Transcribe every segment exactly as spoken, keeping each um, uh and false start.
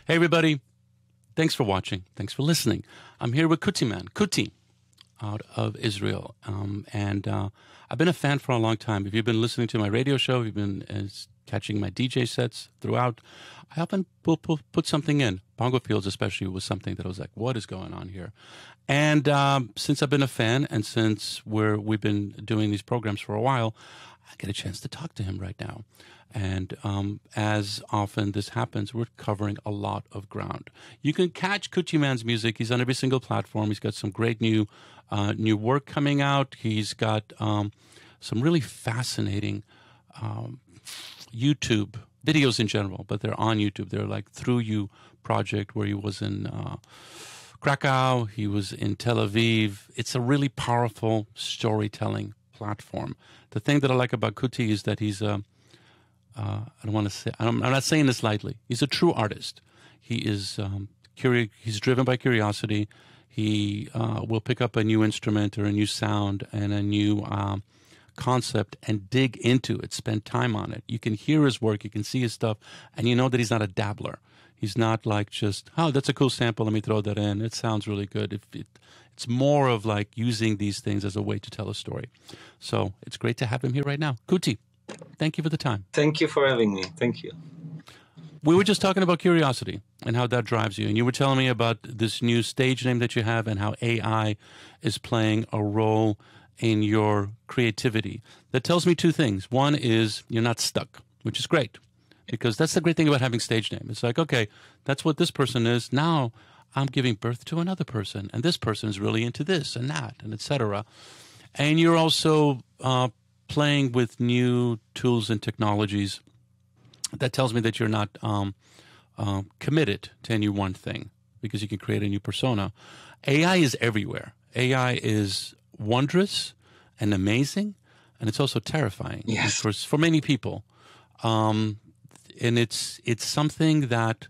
Hey, everybody. Thanks for watching. Thanks for listening. I'm here with Kutiman, Kuti, out of Israel. Um, and uh, I've been a fan for a long time. If you've been listening to my radio show, if you've been uh, catching my D J sets throughout, I often will put something in. Bongo Fields especially was something that I was like, what is going on here? And um, since I've been a fan and since we're, we've been doing these programs for a while, I get a chance to talk to him right now. And um, as often this happens, we're covering a lot of ground. You can catch Kutiman's music. He's on every single platform. He's got some great new uh, new work coming out. He's got um, some really fascinating um, YouTube videos in general, but they're on YouTube. They're like ThruYOU project where he was in uh, Krakow. He was in Tel Aviv. It's a really powerful storytelling platform. The thing that I like about Kuti is that he's a Uh, I don't want to say, I'm, I'm not saying this lightly. He's a true artist. He is um, curi- he's driven by curiosity. He uh, will pick up a new instrument or a new sound and a new um, concept and dig into it, spend time on it. You can hear his work, you can see his stuff, and you know that he's not a dabbler. He's not like just, oh, that's a cool sample, let me throw that in. It sounds really good. It, it, it's more of like using these things as a way to tell a story. So it's great to have him here right now. Kuti. Thank you for the time. Thank you for having me. Thank you. We were just talking about curiosity and how that drives you. And you were telling me about this new stage name that you have and how A I is playing a role in your creativity. That tells me two things. One is you're not stuck, which is great. Because that's the great thing about having stage name. It's like, okay, that's what this person is. Now I'm giving birth to another person. And this person is really into this and that and et cetera. And you're also uh, playing with new tools and technologies. That tells me that you're not um, uh, committed to any one thing because you can create a new persona. A I is everywhere. A I is wondrous and amazing, and it's also terrifying yes. for for many people. Um, and it's it's something that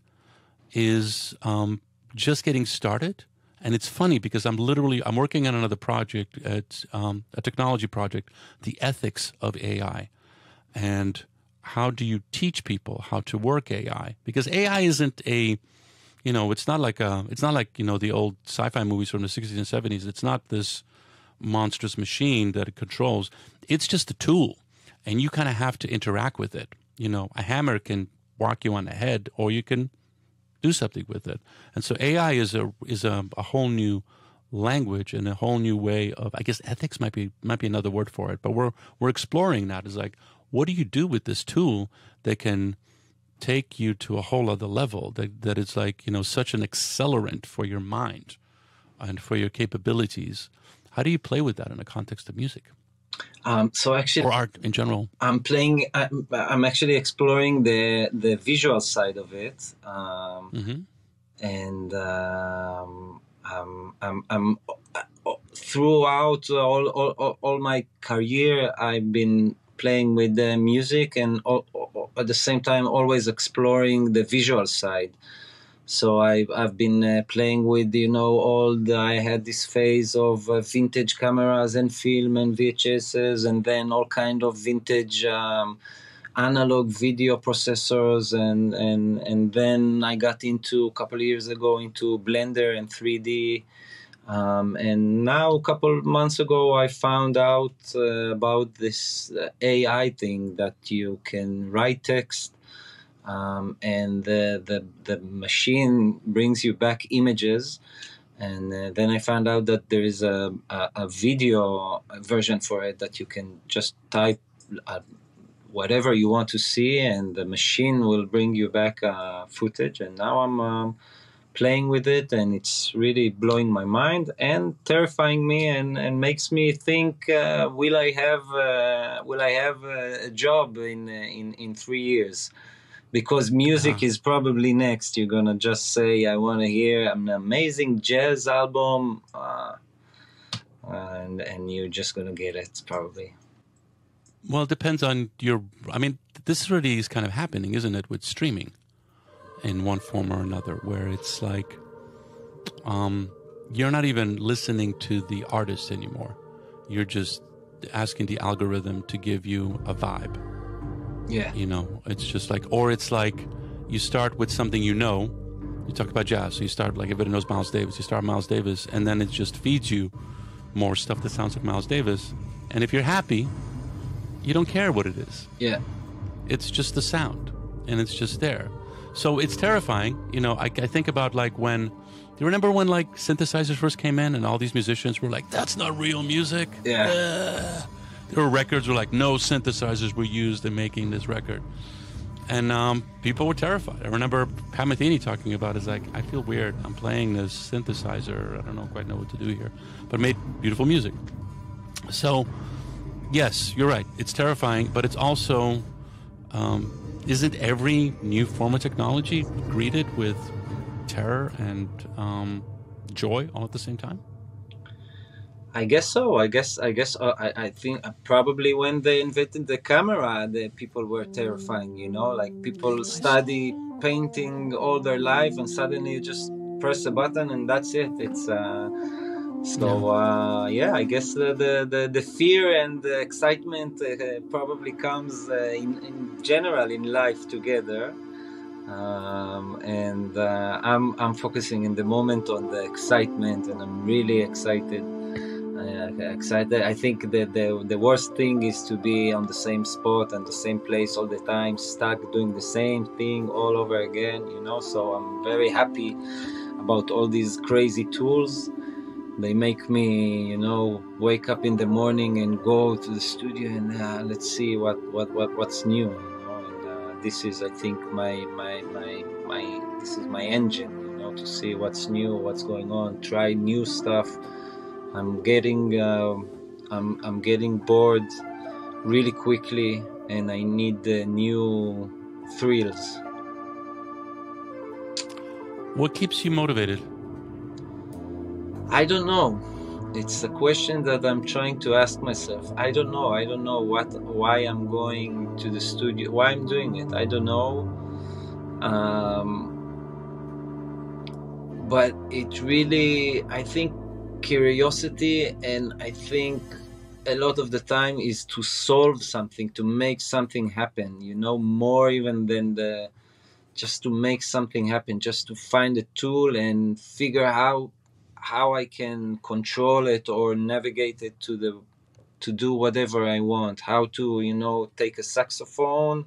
is um, just getting started. And it's funny because I'm literally, I'm working on another project, at, um, a technology project, the ethics of A I. And how do you teach people how to work A I? Because A I isn't a, you know, it's not like a, it's not like, you know, the old sci-fi movies from the sixties and seventies. It's not this monstrous machine that it controls. It's just a tool. And you kind of have to interact with it. You know, a hammer can whack you on the head or you can do something with it. And so A I is a is a, a whole new language and a whole new way of, I guess ethics might be might be another word for it, but we're we're exploring that. It's like, what do you do with this tool that can take you to a whole other level, that that is like, you know, such an accelerant for your mind and for your capabilities? How do you play with that in the context of music? Um, so actually, or art in general. I'm playing. I'm, I'm actually exploring the the visual side of it, um, mm-hmm. and um, I'm, I'm, I'm throughout all, all all my career, I've been playing with the music, and all, at the same time, always exploring the visual side. So I, I've been uh, playing with, you know, all the, I had this phase of uh, vintage cameras and film and V H Ss, and then all kind of vintage um, analog video processors. And, and, and then I got into, a couple of years ago, into Blender and three D. Um, and now, a couple of months ago, I found out uh, about this uh, A I thing that you can write text, Um, and the, the the machine brings you back images, and uh, then I found out that there is a, a, a video version for it that you can just type uh, whatever you want to see, and the machine will bring you back uh, footage. And now I'm um, playing with it, and it's really blowing my mind and terrifying me, and, and makes me think: uh, Will I have uh, will I have a job in in in three years? Because music Uh-huh. is probably next. You're going to just say, I want to hear an amazing jazz album, uh, and and you're just going to get it, probably. Well, it depends on your, I mean, this already is kind of happening, isn't it, with streaming in one form or another, where it's like um, you're not even listening to the artist anymore. You're just asking the algorithm to give you a vibe. Yeah. You know, it's just like, or it's like you start with something you know, You talk about jazz, so you start, like, everybody knows Miles Davis. You start Miles Davis, and then it just feeds you more stuff that sounds like Miles Davis. And if you're happy, you don't care what it is. Yeah. It's just the sound, and it's just there. So it's terrifying. You know, I, I think about, like, when, do you remember when, like, synthesizers first came in and all these musicians were like, that's not real music? Yeah. Uh, there were records where, like, no synthesizers were used in making this record. And um, people were terrified. I remember Pat Metheny talking about it. It's like, I feel weird. I'm playing this synthesizer. I don't know quite know what to do here. But it made beautiful music. So, yes, you're right. It's terrifying, but it's also... Um, isn't every new form of technology greeted with terror and um, joy all at the same time? I guess so. I guess. I guess. Uh, I. I think uh, probably when they invented the camera, the people were terrifying. You know, like people study painting all their life, and suddenly you just press a button and that's it. It's. Uh, so uh, yeah, I guess the, the the the fear and the excitement uh, probably comes uh, in in general in life together. Um, and uh, I'm I'm focusing in the moment on the excitement, and I'm really excited. Uh, excited. I think that the the worst thing is to be on the same spot and the same place all the time, stuck doing the same thing all over again. You know, so I'm very happy about all these crazy tools. They make me, you know, wake up in the morning and go to the studio and uh, let's see what what what what's new. This is, I think, my my my my. This is my engine, you know, to see what's new, what's going on, try new stuff. I'm getting, uh, I'm I'm getting bored really quickly, and I need the new thrills. What keeps you motivated? I don't know. It's a question that I'm trying to ask myself. I don't know. I don't know what, why I'm going to the studio, why I'm doing it. I don't know. Um, but it really, I think curiosity, and I think a lot of the time is to solve something, to make something happen, you know, more even than the, just to make something happen, just to find a tool and figure out how I can control it or navigate it to the to do whatever I want. How to, you know, take a saxophone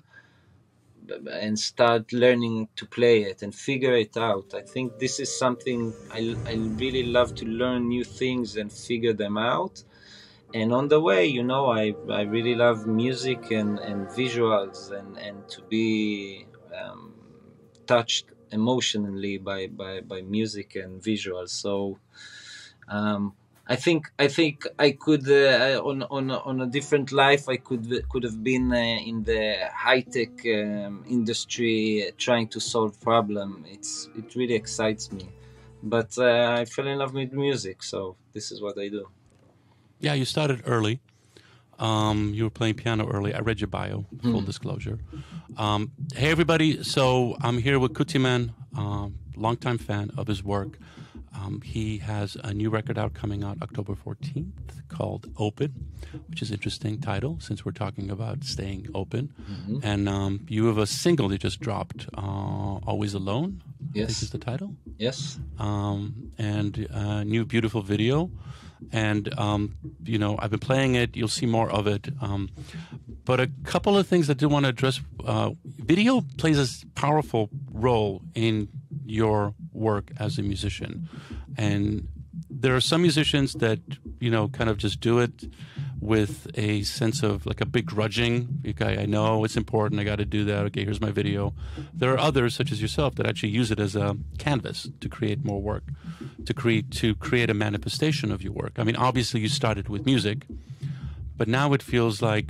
and start learning to play it and figure it out. I think this is something I, I really love, to learn new things and figure them out. And on the way, you know, I, I really love music and, and visuals and, and to be um, touched emotionally by, by, by music and visuals. So um, I think I think I could uh, on on on a different life I could could have been uh, in the high tech um, industry, uh, trying to solve problem. It's it really excites me, but uh, I fell in love with music, so this is what I do. Yeah, you started early. Um, you were playing piano early. I read your bio, full mm. disclosure. Um, hey, everybody. So I'm here with Kutiman, um, longtime fan of his work. Um, he has a new record out coming out October fourteenth called Open, which is an interesting title since we're talking about staying open. Mm-hmm. And um, you have a single that just dropped, uh, Always Alone, yes. I think is the title. Yes. Um, and a new beautiful video. And, um, you know, I've been playing it. You'll see more of it. Um, but a couple of things I do want to address. Uh, video plays a powerful role in your work as a musician. And there are some musicians that, you know, kind of just do it with a sense of like a begrudging. Okay, I know it's important. I got to do that. Okay, here's my video. There are others, such as yourself, that actually use it as a canvas to create more work, to create to create a manifestation of your work. I mean, obviously you started with music, but now it feels like,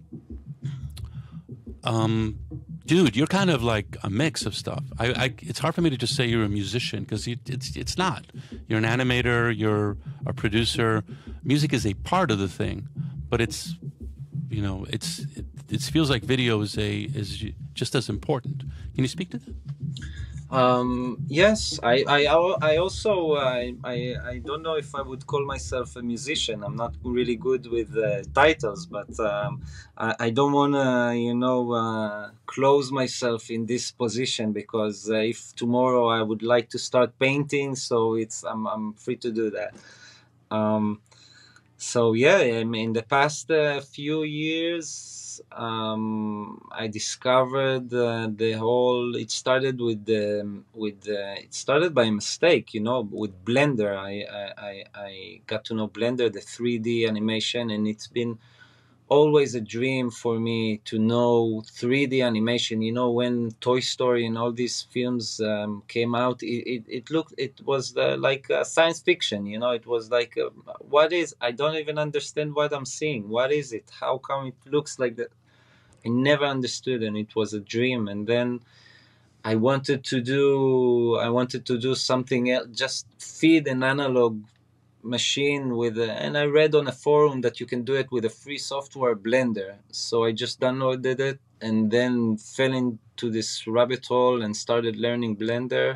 um, dude, you're kind of like a mix of stuff. I, I it's hard for me to just say you're a musician because it's it's not. You're an animator. You're a producer. Music is a part of the thing, but it's, you know, it's it, it feels like video is a is just as important. Can you speak to that? Um, yes, I, I, al- I also, I, I, I don't know if I would call myself a musician. I'm not really good with uh, titles, but um, I, I don't want to, you know, uh, close myself in this position because uh, if tomorrow I would like to start painting, so it's, I'm, I'm free to do that. Um, so yeah, I mean, in the past uh, few years, um, I discovered uh, the whole. It started with the with the, it started by mistake, you know, with Blender. I I I I got to know Blender, the three D animation, and it's been always a dream for me to know three D animation. You know, when Toy Story and all these films um, came out, it, it, it looked, it was uh, like uh, science fiction. You know, it was like, uh, what is, I don't even understand what I'm seeing. What is it? How come it looks like that? I never understood, and it was a dream. And then I wanted to do, I wanted to do something else, just feed an analog machine with a, and I read on a forum that you can do it with a free software Blender. So I just downloaded it and then fell into this rabbit hole and started learning Blender.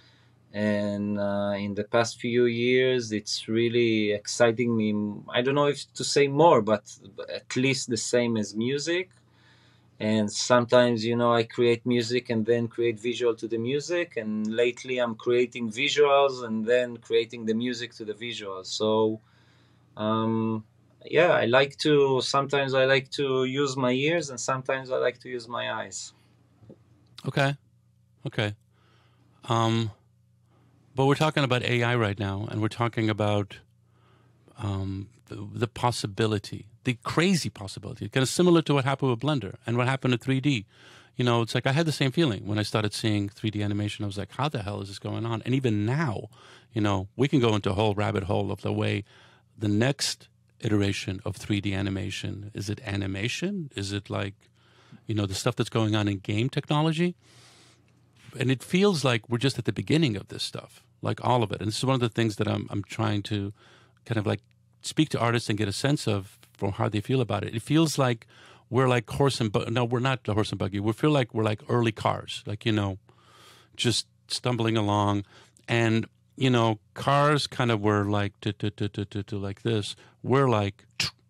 And uh, in the past few years, it's really exciting me. I don't know if to say more, but at least the same as music. And sometimes, you know, I create music and then create visual to the music, and lately I'm creating visuals and then creating the music to the visuals. So um, yeah, I like to, sometimes I like to use my ears and sometimes I like to use my eyes. Okay, okay. Um, but we're talking about A I right now, and we're talking about um, the, the possibility, the crazy possibility, kind of similar to what happened with Blender and what happened to three D. You know, it's like I had the same feeling when I started seeing three D animation. I was like, how the hell is this going on? And even now, you know, we can go into a whole rabbit hole of the way the next iteration of three D animation, is it animation? Is it like, you know, the stuff that's going on in game technology? And it feels like we're just at the beginning of this stuff, like all of it. And this is one of the things that I'm, I'm trying to kind of like speak to artists and get a sense of from how they feel about it. It feels like we're like horse and buggy. No, we're not the horse and buggy. We feel like we're like early cars, like, you know, just stumbling along. And, you know, cars kind of were like, to, to, to, to, to, to like this. We're like,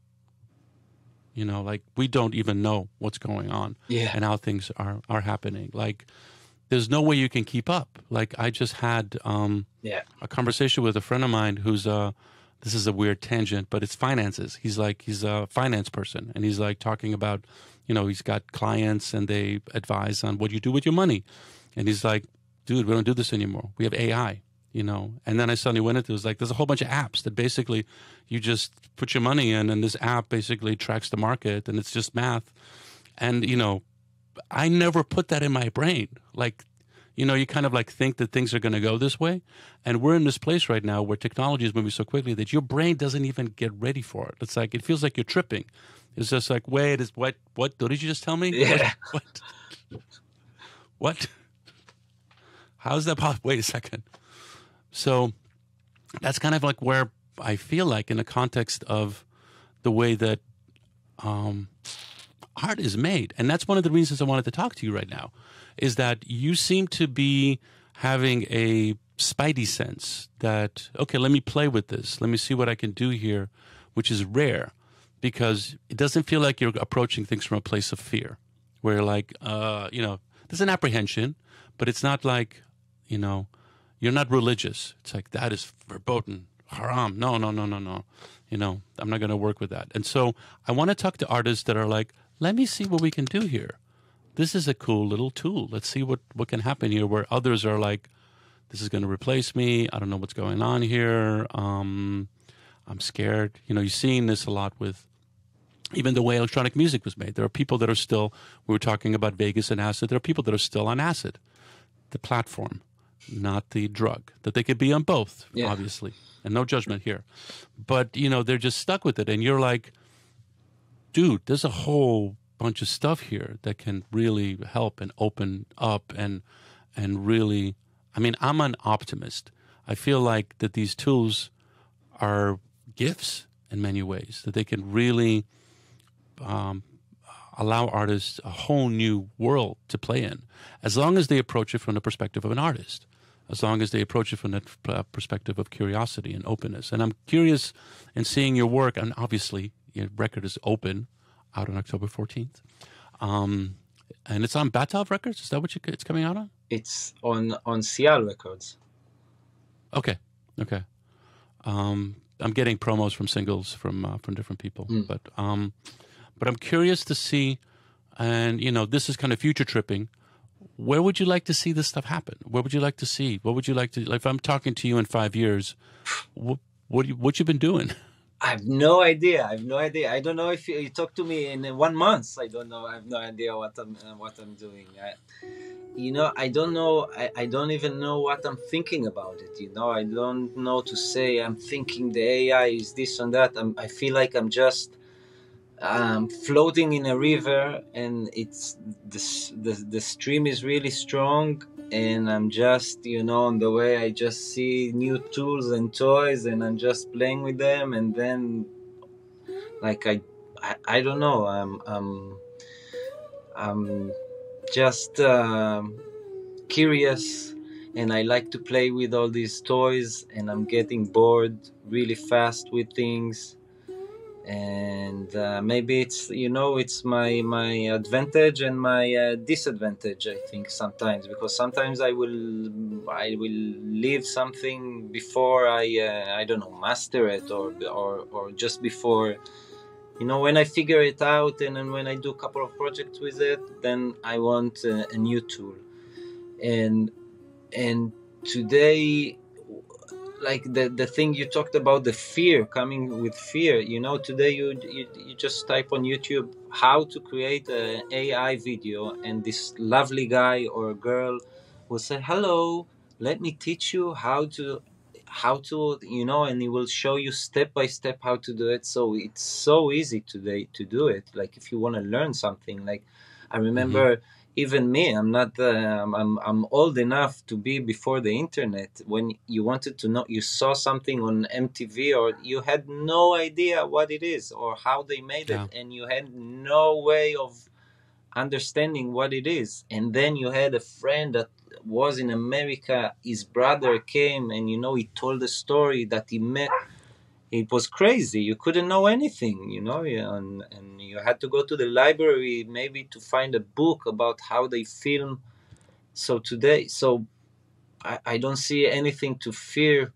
you know, like we don't even know what's going on Yeah. and how things are, are happening. Like, there's no way you can keep up. Like I just had um, Yeah. a conversation with a friend of mine who's a, this is a weird tangent, but it's finances. He's like, he's a finance person. And he's like talking about, you know, he's got clients and they advise on what you do with your money. And he's like, dude, we don't do this anymore. We have A I, you know. And then I suddenly went into it. It was like, there's a whole bunch of apps that basically you just put your money in and this app basically tracks the market and it's just math. And, you know, I never put that in my brain. Like, you know, you kind of like think that things are going to go this way. And we're in this place right now where technology is moving so quickly that your brain doesn't even get ready for it. It's like, it feels like you're tripping. It's just like, wait, is what, what, what did you just tell me? Yeah. What, what, what? How's that possible? Wait a second. So that's kind of like where I feel like in the context of the way that, um, art is made. And that's one of the reasons I wanted to talk to you right now, is that you seem to be having a spidey sense that, okay, let me play with this. Let me see what I can do here, which is rare because it doesn't feel like you're approaching things from a place of fear where like, uh, you know, there's an apprehension, but it's not like, you know, you're not religious. It's like, that is verboten, haram. No, no, no, no, no. You know, I'm not going to work with that. And so I want to talk to artists that are like, let me see what we can do here. This is a cool little tool. Let's see what, what can happen here, where others are like, this is going to replace me. I don't know what's going on here. Um, I'm scared. You know, you're seeing this a lot with even the way electronic music was made. There are people that are still, we were talking about Vegas and acid. There are people that are still on acid, the platform, not the drug, that they could be on both, Yeah. obviously, and no judgment here. But, you know, they're just stuck with it. And you're like, dude, there's a whole bunch of stuff here that can really help and open up and and really, I mean, I'm an optimist. I feel like that these tools are gifts in many ways, that they can really um, allow artists a whole new world to play in, as long as they approach it from the perspective of an artist, as long as they approach it from the uh, perspective of curiosity and openness. And I'm curious in seeing your work, and obviously your record is open, out on October fourteenth. Um, and it's on Batov Records? Is that what you, it's coming out on? It's on, on Cial Records. Okay, okay. Um, I'm getting promos from singles from uh, from different people, Mm. but um, but I'm curious to see, and you know, this is kind of future tripping. Where would you like to see this stuff happen? Where would you like to see? What would you like to? Like, if I'm talking to you in five years, what what you, what you been doing? I have no idea. I have no idea. I don't know if you, you talk to me in one month. I don't know. I have no idea what I'm uh, what I'm doing. I, you know, I don't know. I, I don't even know what I'm thinking about it. You know, I don't know to say. I'm thinking the A I is this and that. I'm, I feel like I'm just um, floating in a river, and it's the, the the stream is really strong, and I'm just, you know, on the way. I just see new tools and toys, and I'm just playing with them, and then, like I, I, I don't know. I'm, I'm, I'm just um, curious, and I like to play with all these toys, and I'm getting bored really fast with things. And uh, maybe it's, you know, it's my my advantage and my uh, disadvantage, I think, sometimes, because sometimes I will I will leave something before I uh, I don't know, master it, or or or just before, you know, when I figure it out, and then when I do a couple of projects with it, then I want uh, a new tool. And and today, like the the thing you talked about, the fear, coming with fear, you know, today you you, you just type on YouTube how to create an A I video, and this lovely guy or girl will say, hello, let me teach you how to how to you know, and he will show you step by step how to do it. So it's so easy today to do it. Like, if you want to learn something, like I remember, mm-hmm. Even me, I'm not. Uh, I'm. I'm old enough to be before the internet. When you wanted to know, you saw something on M T V, or you had no idea what it is or how they made it, yeah. And you had no way of understanding what it is. And then you had a friend that was in America. His brother came, and you know, he told a story that he met. It was crazy. You couldn't know anything, you know, and, and you had to go to the library maybe to find a book about how they film. So today, so I, I don't see anything to fear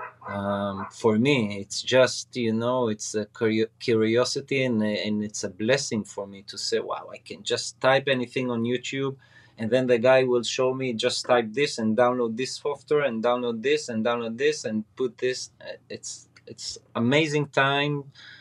um, for me. It's just, you know, it's a curiosity, and, and it's a blessing for me to say, wow, I can just type anything on YouTube, and then the guy will show me, just type this and download this software and download this and download this and put this. It's It's amazing time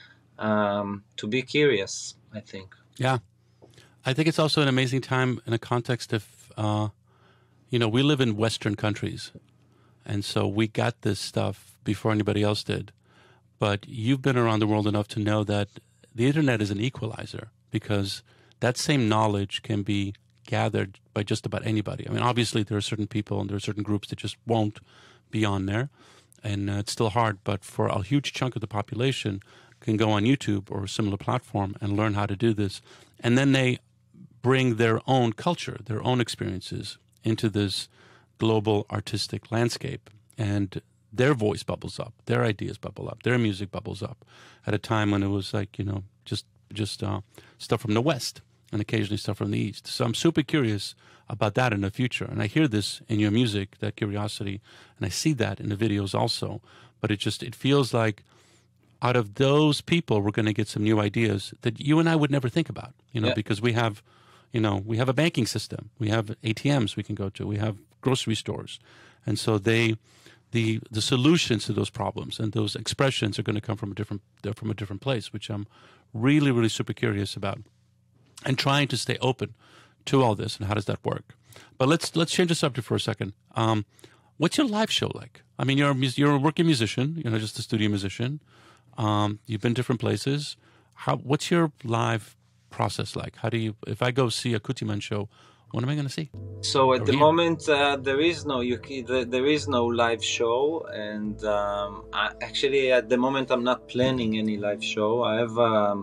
um, to be curious, I think. Yeah. I think it's also an amazing time in a context of, uh, you know, we live in Western countries. And so we got this stuff before anybody else did. But you've been around the world enough to know that the internet is an equalizer, because that same knowledge can be gathered by just about anybody. I mean, obviously there are certain people and there are certain groups that just won't be on there. And uh, it's still hard, but for a huge chunk of the population can go on YouTube or a similar platform and learn how to do this. And then they bring their own culture, their own experiences into this global artistic landscape. And their voice bubbles up, their ideas bubble up, their music bubbles up at a time when it was like, you know, just, just uh, stuff from the West and occasionally stuff from the East. So I'm super curious about that in the future. And I hear this in your music, that curiosity, and I see that in the videos also. But it just, it feels like out of those people, we're going to get some new ideas that you and I would never think about, you know, yeah. Because we have, you know, we have a banking system, we have A T Ms we can go to, we have grocery stores. And so they, the, the solutions to those problems and those expressions are going to come from a different, from a different place, which I'm really, really super curious about, and trying to stay open to all this, and how does that work? But let's let's change the subject for a second. Um, what's your live show like? I mean, you're a, you're a working musician, you know, just a studio musician. Um, you've been different places. How? What's your live process like? How do you? If I go see a Kutiman show, what am I going to see? So at or the hear? moment, uh, there is no you, there is no live show, and um, I, actually at the moment I'm not planning any live show. I have. Um,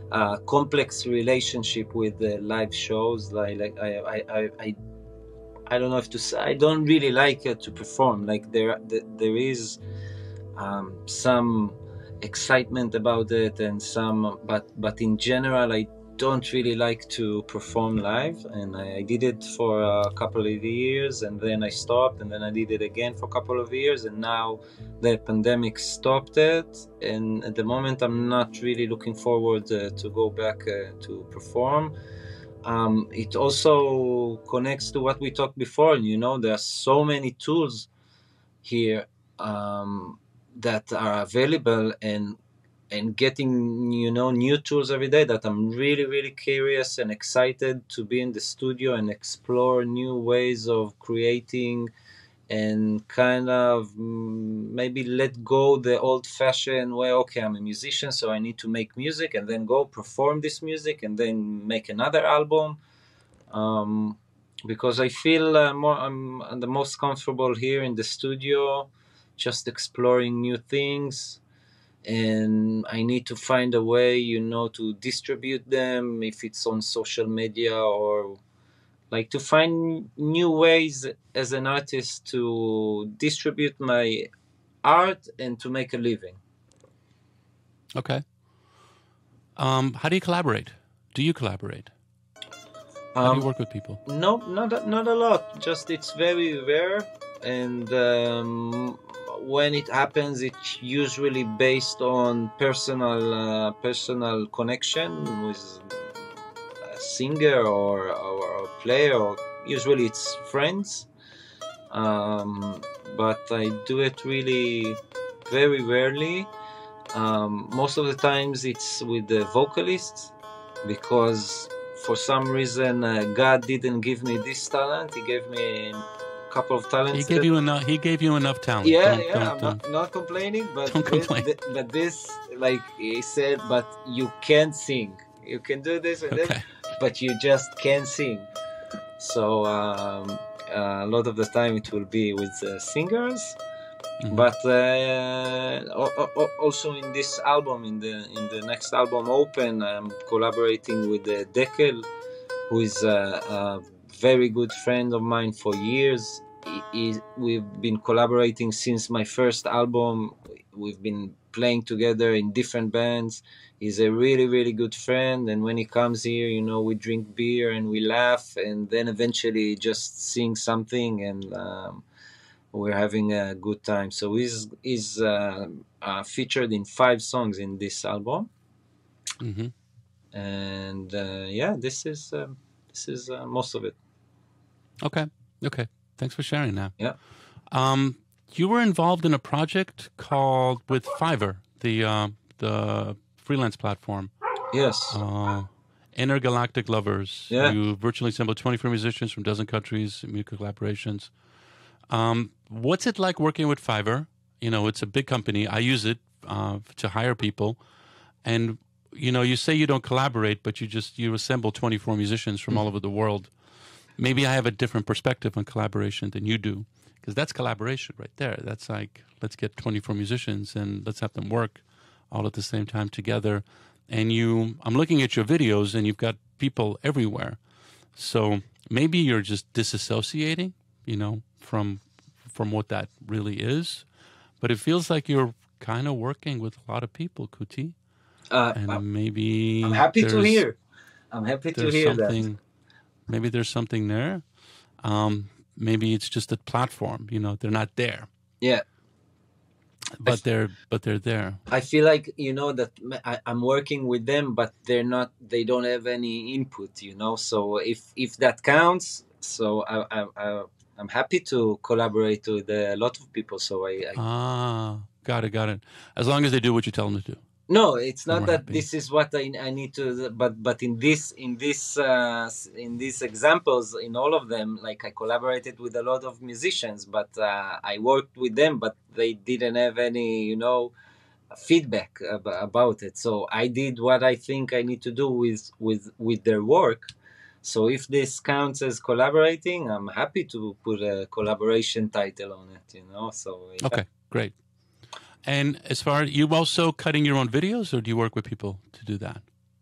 uh, complex relationship with the live shows. Like, like I, I, I, I, I don't know if to say. I don't really like uh, to perform. Like there, there is um, some excitement about it, and some, but but in general, I don't really like to perform live. And I, I did it for a couple of years, and then I stopped, and then I did it again for a couple of years, and now the pandemic stopped it. And at the moment, I'm not really looking forward uh, to go back uh, to perform. Um, it also connects to what we talked before. You know, there are so many tools here um, that are available, and and getting, you know, new tools every day, that I'm really really curious and excited to be in the studio and explore new ways of creating, and kind of mm, maybe let go the old fashioned way. Okay, I'm a musician, so I need to make music and then go perform this music and then make another album. um, because I feel uh, more I'm the most comfortable here in the studio, just exploring new things. And I need to find a way, you know, to distribute them, if it's on social media, or like to find new ways as an artist to distribute my art and to make a living. Okay. Um, how do you collaborate? Do you collaborate? How do you Um, work with people? no, not a- not a lot. Just it's very rare, and um, when it happens, it's usually based on personal uh, personal connection with a singer or, or a player. Or usually it's friends, um, but I do it really very rarely. Um, most of the times it's with the vocalists, because for some reason uh, God didn't give me this talent. He gave me a couple of talents. He gave that, you enough. He gave you enough talent. yeah, Don't, yeah. don't, I'm don't, not, not complaining, but don't this, complain. th- but this, like he said, but you can't sing. You can do this and Okay. this, but you just can't sing. So um, uh, a lot of the time it will be with uh, singers. Mm-hmm. But uh, also in this album, in the in the next album, Open, I'm collaborating with uh, Dekel, who is a, a very good friend of mine for years. He, he, we've been collaborating since my first album. We've been playing together in different bands. He's a really, really good friend. And when he comes here, you know, we drink beer and we laugh, and then eventually just sing something, and um, we're having a good time. So he's, he's uh, uh, featured in five songs in this album. Mm-hmm. And uh, yeah, this is um, this is uh, most of it. Okay. Okay. Thanks for sharing that. Yeah. Um, you were involved in a project called with Fiverr, the uh, the freelance platform. Yes. Uh, Intergalactic Lovers. Yeah. You virtually assembled twenty-four musicians from a dozen countries, musical collaborations. Um, what's it like working with Fiverr? You know, it's a big company. I use it uh, to hire people. And, you know, you say you don't collaborate, but you just, you assemble twenty-four musicians from all over the world. Maybe I have a different perspective on collaboration than you do, because that's collaboration right there. That's like, let's get twenty-four musicians and let's have them work all at the same time together. And you, I'm looking at your videos and you've got people everywhere. So maybe you're just disassociating, you know, from from what that really is. But it feels like you're kind of working with a lot of people, Kuti. Uh, and I'm, maybe I'm happy to hear. I'm happy to hear something, that. Maybe there's something there. Um, maybe it's just a platform. You know, they're not there. Yeah. But f- they're but they're there. I feel like, you know, that I, I'm working with them, but they're not. They don't have any input. You know, so if if that counts, so I I. I I'm happy to collaborate with a lot of people. So I, I ah got it, got it. As long as they do what you tell them to do. No, it's not that happy. This is what I, I need to. But but in this in this uh, in these examples, in all of them, like I collaborated with a lot of musicians, but uh, I worked with them, but they didn't have any, you know, feedback ab- about it. So I did what I think I need to do with with with their work. So if this counts as collaborating, I'm happy to put a collaboration title on it, you know. So yeah. Okay, great. And as far as you also cutting your own videos, or do you work with people to do that?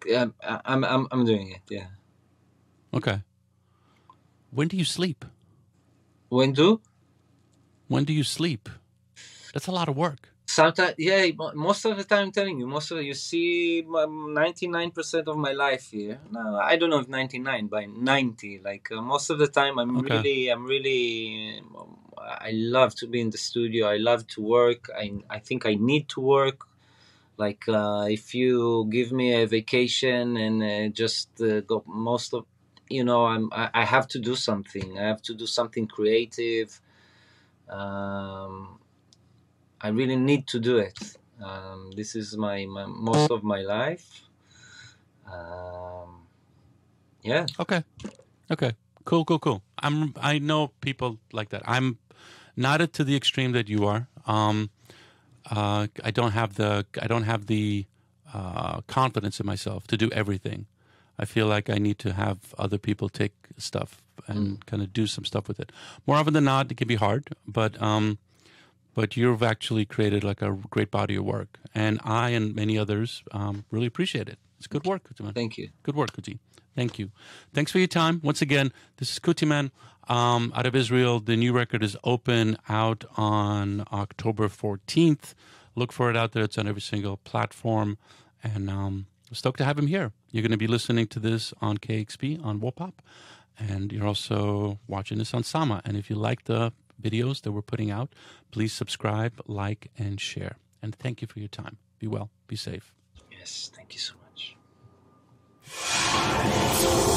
um, I'm I'm I'm doing it. Yeah. Okay. When do you sleep? When do? When do you sleep? That's a lot of work. Sometimes, yeah. Most of the time, I'm telling you, most of you see ninety-nine percent of my life here. No, I don't know if ninety-nine, by ninety. Like uh, most of the time, I'm Okay. really, I'm really. Um, I love to be in the studio. I love to work. I I think I need to work. Like uh, if you give me a vacation and uh, just uh, go most of, you know, I'm I, I have to do something. I have to do something creative. Um, I really need to do it. Um, this is my, my most of my life. Um, yeah. Okay. Okay. Cool, cool, cool. I'm I know people like that. I'm not to the extreme that you are. Um uh I don't have the I don't have the uh confidence in myself to do everything. I feel like I need to have other people take stuff and Mm. kind of do some stuff with it. More often than not, it can be hard, but um but you've actually created like a great body of work, and I and many others um, really appreciate it. It's good work, Kutiman. Thank you. Good work, Kuti. Thank you. Thanks for your time. Once again, this is Kutiman um, out of Israel. The new record is open out on October fourteenth. Look for it out there. It's on every single platform. And um, stoked to have him here. You're going to be listening to this on K X P, on Wopop. And you're also watching this on Sama. And if you like the videos that we're putting out, please subscribe, like, and share. And thank you for your time. Be well. Be safe. Yes, thank you so much.